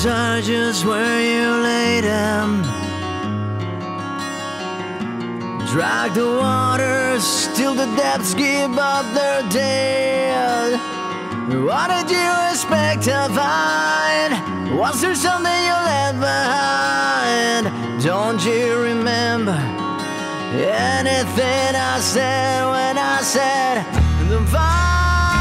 Tears are just where you lay them. Drag the waters till the depths give up their dead. What did you expect to find? Was there something you left behind? Don't you remember anything I said when I said don't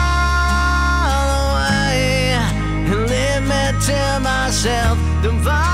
fall away and leave me to myself? Don't fall